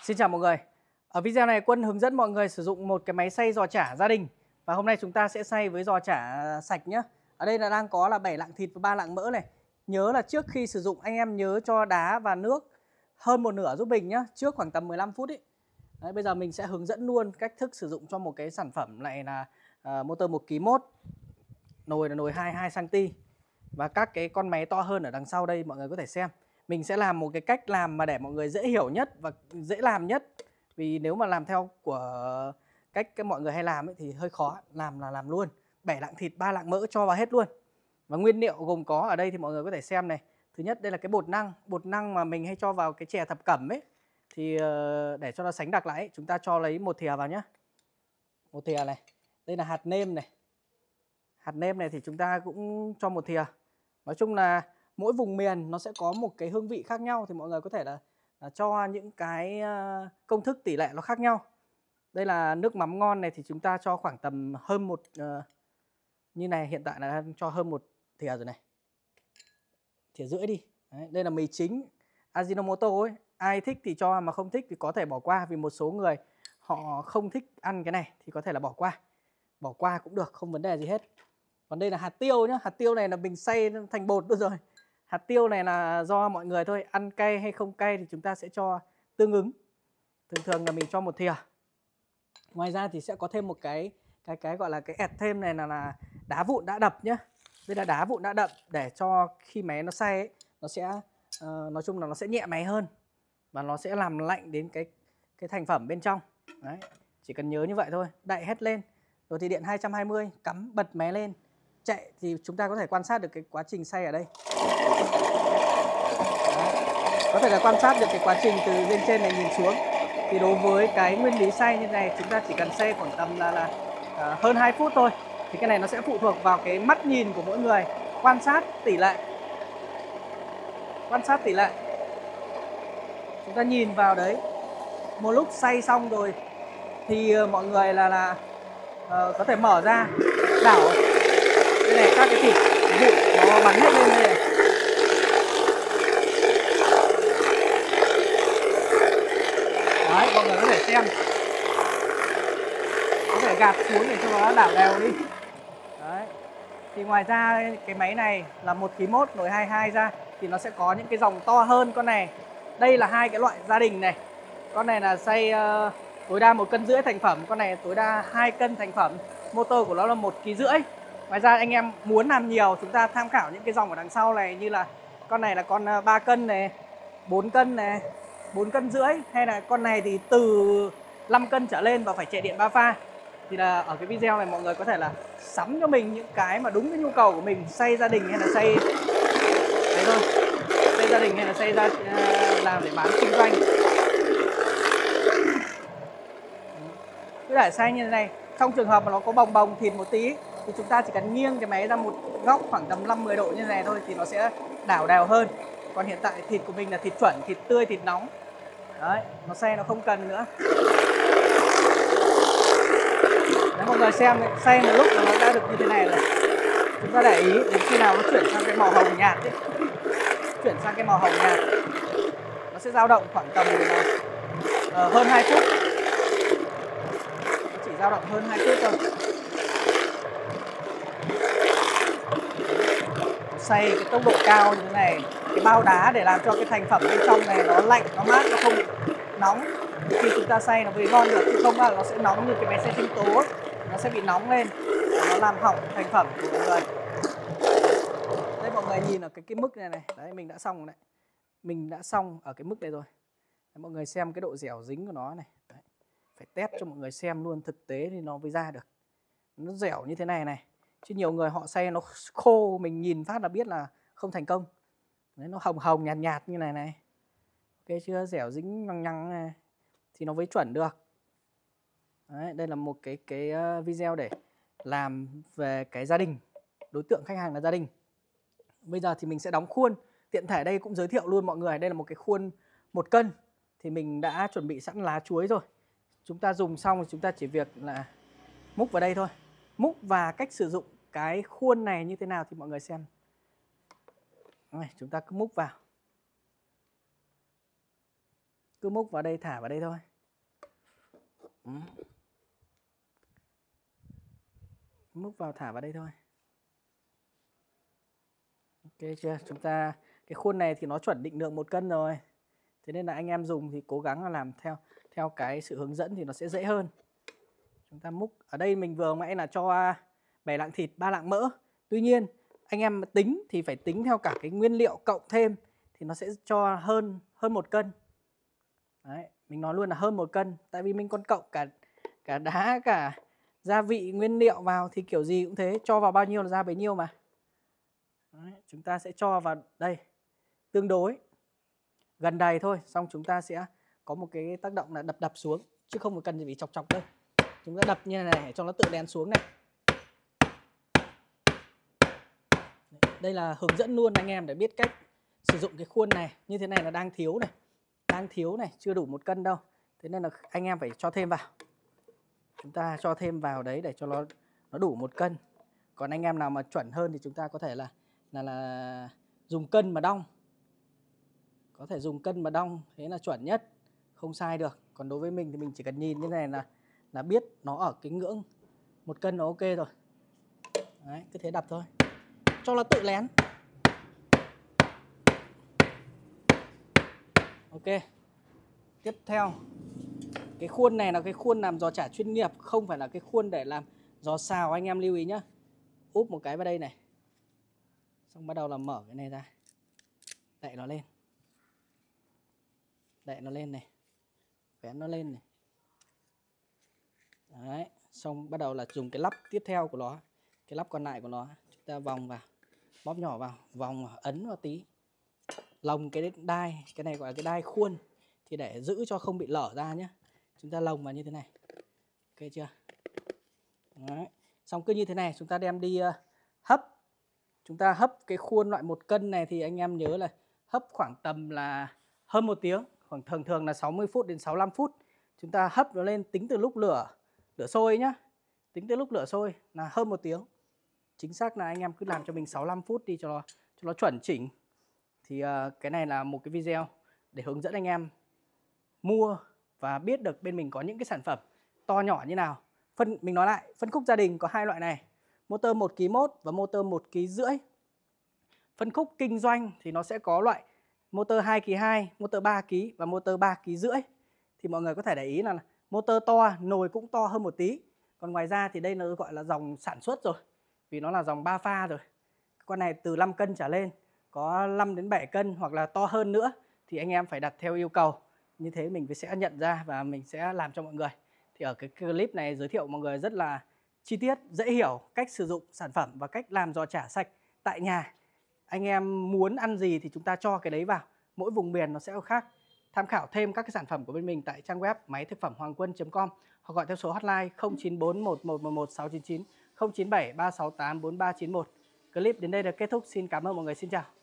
Xin chào mọi người. Ở video này Quân hướng dẫn mọi người sử dụng một cái máy xay giò chả gia đình. Và hôm nay chúng ta sẽ xay với giò chả sạch nhé. Ở đây là đang có là 7 lạng thịt và 3 lạng mỡ này. Nhớ là trước khi sử dụng anh em nhớ cho đá và nước hơn một nửa giúp mình nhé, trước khoảng tầm 15 phút ý. Đấy, bây giờ mình sẽ hướng dẫn luôn cách thức sử dụng cho một cái sản phẩm này là motor 1,1 kg, nồi là nồi 22 cm. Và các cái con máy to hơn ở đằng sau đây mọi người có thể xem. Mình sẽ làm một cái cách làm mà để mọi người dễ hiểu nhất và dễ làm nhất. Vì nếu mà làm theo của cách mọi người hay làm ấy, thì hơi khó. Làm luôn 7 lạng thịt 3 lạng mỡ cho vào hết luôn. Và nguyên liệu gồm có ở đây thì mọi người có thể xem này. Thứ nhất đây là cái bột năng mà mình hay cho vào cái chè thập cẩm ấy. Thì để cho nó sánh đặc lại ấy, chúng ta cho lấy 1 thìa vào nhé. 1 thìa này. Đây là hạt nêm này. Hạt nêm này thì chúng ta cũng cho 1 thìa. Nói chung là mỗi vùng miền nó sẽ có một cái hương vị khác nhau, thì mọi người có thể là cho những cái công thức tỷ lệ nó khác nhau. Đây là nước mắm ngon này thì chúng ta cho khoảng tầm hơn một như này, hiện tại là cho hơn 1 thìa rồi này. Thìa rưỡi đi. Đấy, đây là mì chính Ajinomoto ấy. Ai thích thì cho, mà không thích thì có thể bỏ qua, vì một số người họ không thích ăn cái này thì có thể là bỏ qua. Bỏ qua cũng được, không vấn đề gì hết. Còn đây là hạt tiêu nhá. Hạt tiêu này là mình xay thành bột luôn rồi. Hạt tiêu này là do mọi người thôi. Ăn cay hay không cay thì chúng ta sẽ cho tương ứng. Thường thường là mình cho 1 thìa. Ngoài ra thì sẽ có thêm một cái gọi là cái ẹt thêm này là đá vụn đã đập nhá. Đây là đá vụn đã đập để cho khi máy nó xay ấy, nó sẽ nói chung là nó sẽ nhẹ máy hơn. Và nó sẽ làm lạnh đến cái thành phẩm bên trong. Đấy. Chỉ cần nhớ như vậy thôi. Đậy hết lên. Rồi thì điện 220, cắm bật máy lên, chạy thì chúng ta có thể quan sát được cái quá trình xay ở đây. Đấy. Có thể là quan sát được cái quá trình từ bên trên này nhìn xuống. Thì đối với cái nguyên lý xay như này, chúng ta chỉ cần xay khoảng tầm là hơn 2 phút thôi. Thì cái này nó sẽ phụ thuộc vào cái mắt nhìn của mỗi người. Quan sát tỷ lệ. Quan sát tỷ lệ. Chúng ta nhìn vào đấy. Một lúc xay xong rồi thì mọi người có thể mở ra đảo. Đây này, các cái thịt vụn nó bắn hết lên đây này. Đấy, mọi người có thể xem. Có thể gạt xuống để cho nó đảo đều đi. Đấy. Thì ngoài ra cái máy này là 1,1 kg nồi 22 ra thì nó sẽ có những cái dòng to hơn con này. Đây là hai cái loại gia đình này. Con này là xay tối đa 1,5 cân thành phẩm, con này tối đa 2 cân thành phẩm. Motor của nó là 1,5 kg. Ngoài ra anh em muốn làm nhiều, chúng ta tham khảo những cái dòng ở đằng sau này, như là con này là con 3 cân này, 4 cân này, 4,5 cân, hay là con này thì từ 5 cân trở lên và phải chạy điện 3 pha. Thì là ở cái video này mọi người có thể là sắm cho mình những cái mà đúng cái nhu cầu của mình, xay gia đình hay là xay đấy thôi, xay gia đình hay là xay ra làm để bán kinh doanh. Cứ để xay như thế này, trong trường hợp mà nó có bồng bồng thịt một tí thì chúng ta chỉ cần nghiêng cái máy ra một góc khoảng tầm 5-10 độ như thế này thôi thì nó sẽ đảo đều hơn. Còn hiện tại thịt của mình là thịt chuẩn, thịt tươi, thịt nóng. Đấy, nó xay nó không cần nữa. Đấy, mọi người xem, xay một lúc là nó đã được như thế này rồi. Chúng ta để ý đến khi nào nó chuyển sang cái màu hồng nhạt ấy. Chuyển sang cái màu hồng nhạt, nó sẽ dao động khoảng tầm hơn 2 phút. Nó chỉ dao động hơn 2 phút thôi. Xay cái tốc độ cao như thế này, cái bao đá để làm cho cái thành phẩm bên trong này nó lạnh, nó mát, nó không nóng. Khi chúng ta xay nó mới ngon được, chứ không là nó sẽ nóng như cái máy xay sinh tố ấy. Nó sẽ bị nóng lên, nó làm hỏng thành phẩm của mọi người. Đây mọi người nhìn ở cái mức này này, đấy mình đã xong rồi đấy. Mình đã xong ở cái mức này rồi. Đấy, mọi người xem cái độ dẻo dính của nó này. Đấy. Phải test cho mọi người xem luôn, thực tế thì nó mới ra được. Nó dẻo như thế này này. Chứ nhiều người họ xay nó khô, mình nhìn phát là biết là không thành công. Đấy, nó hồng hồng nhạt nhạt như này này. Ok chưa? Dẻo dính nhằng nhằng này thì nó mới chuẩn được. Đấy, đây là một cái video để làm về cái gia đình. Đối tượng khách hàng là gia đình. Bây giờ thì mình sẽ đóng khuôn. Tiện thể đây cũng giới thiệu luôn mọi người. Đây là một cái khuôn 1 cân. Thì mình đã chuẩn bị sẵn lá chuối rồi. Chúng ta dùng xong thì chúng ta chỉ việc là múc vào đây thôi. Múc và cách sử dụng cái khuôn này như thế nào thì mọi người xem. Đây, chúng ta cứ múc vào. Cứ múc vào đây, thả vào đây thôi. Múc vào, thả vào đây thôi. Ok chưa? Chúng ta cái khuôn này thì nó chuẩn định lượng 1 cân rồi. Thế nên là anh em dùng thì cố gắng là làm theo cái sự hướng dẫn thì nó sẽ dễ hơn. Chúng ta múc. Ở đây mình vừa nãy là cho 7 lạng thịt, 3 lạng mỡ. Tuy nhiên anh em tính thì phải tính theo cả cái nguyên liệu cộng thêm thì nó sẽ cho hơn 1 cân. Đấy, mình nói luôn là hơn 1 cân. Tại vì mình còn cộng cả đá, cả gia vị, nguyên liệu vào thì kiểu gì cũng thế. Cho vào bao nhiêu là ra bấy nhiêu mà. Đấy, chúng ta sẽ cho vào đây tương đối gần đầy thôi. Xong chúng ta sẽ có một cái tác động là đập xuống. Chứ không cần gì phải chọc đâu. Chúng ta đập như này để cho nó tự lén xuống này. Đây là hướng dẫn luôn anh em để biết cách sử dụng cái khuôn này. Như thế này là đang thiếu này. Đang thiếu này, chưa đủ 1 cân đâu. Thế nên là anh em phải cho thêm vào. Chúng ta cho thêm vào đấy để cho nó đủ 1 cân. Còn anh em nào mà chuẩn hơn thì chúng ta có thể là dùng cân mà đong. Có thể dùng cân mà đong, thế là chuẩn nhất, không sai được. Còn đối với mình thì mình chỉ cần nhìn như này là biết nó ở cái ngưỡng 1 cân là ok rồi. Đấy, cứ thế đập thôi. Cho nó tự lén. Ok. Tiếp theo, cái khuôn này là cái khuôn làm giò chả chuyên nghiệp, không phải là cái khuôn để làm giò xào, anh em lưu ý nhá. Úp một cái vào đây này. Xong bắt đầu là mở cái này ra. Đậy nó lên. Đậy nó lên này. Vén nó lên này. Đấy, xong bắt đầu là dùng cái lắp tiếp theo của nó. Cái lắp còn lại của nó, chúng ta vòng vào, bóp nhỏ vào, vòng ấn vào tí. Lồng cái đai, cái này gọi là cái đai khuôn, thì để giữ cho không bị lở ra nhé. Chúng ta lồng vào như thế này. Ok chưa? Đấy. Xong cứ như thế này chúng ta đem đi hấp. Chúng ta hấp cái khuôn loại 1 cân này thì anh em nhớ là hấp khoảng tầm là hơn 1 tiếng, khoảng thường là 60 phút đến 65 phút. Chúng ta hấp nó lên tính từ lúc lửa sôi nhá. Tính từ lúc lửa sôi là hơn 1 tiếng. Chính xác là anh em cứ làm cho mình 65 phút đi cho nó chuẩn chỉnh. Thì cái này là một cái video để hướng dẫn anh em mua và biết được bên mình có những cái sản phẩm to nhỏ như nào. Mình nói lại, phân khúc gia đình có 2 loại này, motor 1,1 kg và motor 1,5 kg. Phân khúc kinh doanh thì nó sẽ có loại motor 2,2 kg, motor 3 kg và motor 3,5 kg. Thì mọi người có thể để ý là motor to, nồi cũng to hơn một tí. Còn ngoài ra thì đây nó gọi là dòng sản xuất rồi, vì nó là dòng 3 pha rồi. Con này từ 5 cân trở lên, có 5 đến 7 cân hoặc là to hơn nữa thì anh em phải đặt theo yêu cầu. Như thế mình sẽ nhận ra và mình sẽ làm cho mọi người. Thì ở cái clip này giới thiệu mọi người rất là chi tiết, dễ hiểu cách sử dụng sản phẩm và cách làm giò chả sạch tại nhà. Anh em muốn ăn gì thì chúng ta cho cái đấy vào. Mỗi vùng miền nó sẽ khác. Tham khảo thêm các cái sản phẩm của bên mình tại trang web máy thực phẩm hoàng quân.com hoặc gọi theo số hotline 0941 111 699 097 368 4391. Clip đến đây là kết thúc. Xin cảm ơn mọi người. Xin chào.